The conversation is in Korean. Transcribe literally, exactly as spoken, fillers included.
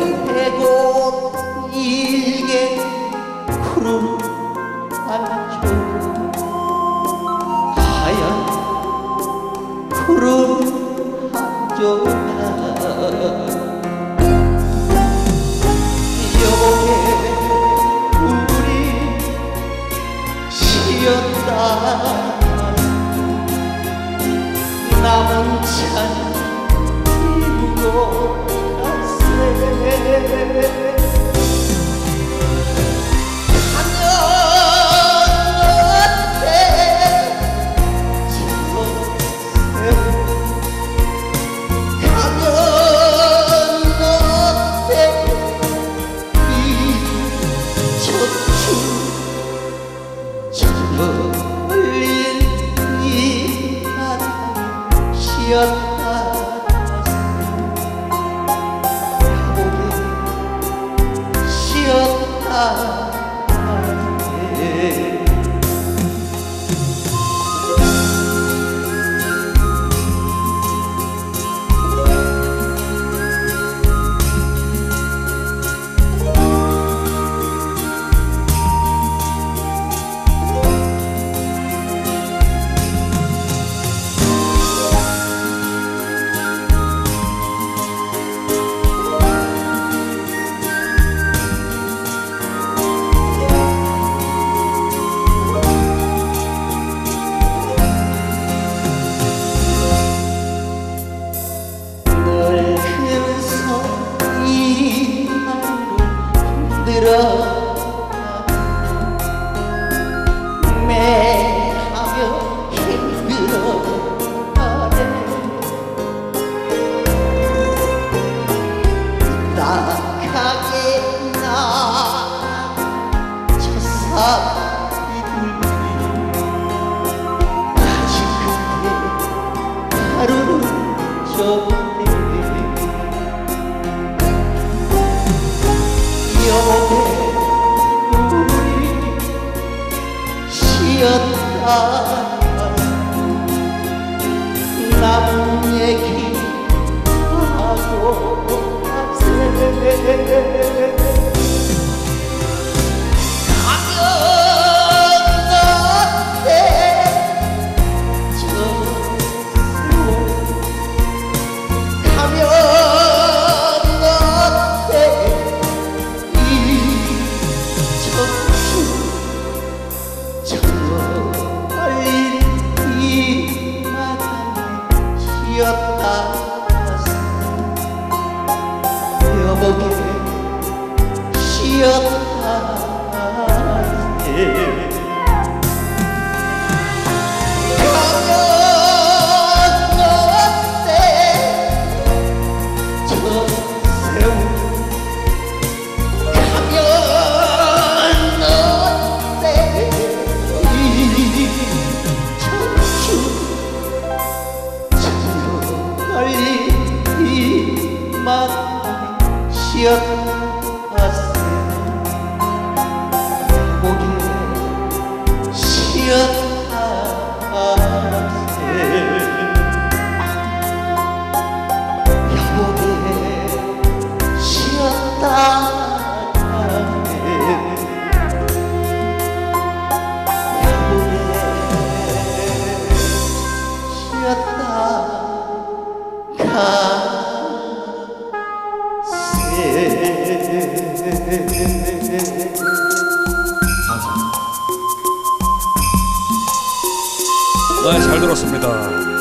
해고 일개 구름 안쪽 하얀 구름 한쪽 여보게 우리 쉬었다 남은 찬 이고 가세 쉬었다 야보게 쉬었다 매하며 힘들어하네 딱하게 나 저 사이들이 아직 그때 하루는 접네 여보게 쉬었다 남은 얘기 하고 가세 가면 어때 저 세월 가면 어때 이 척추 저걸린 이 마당에 쉬었다 여보게 쉬었다 가면 어때 저 세월 가면 쉬었다 보게 쉬었다 여보게 쉬었다 여보게 쉬었다 가 네, 잘 들었습니다.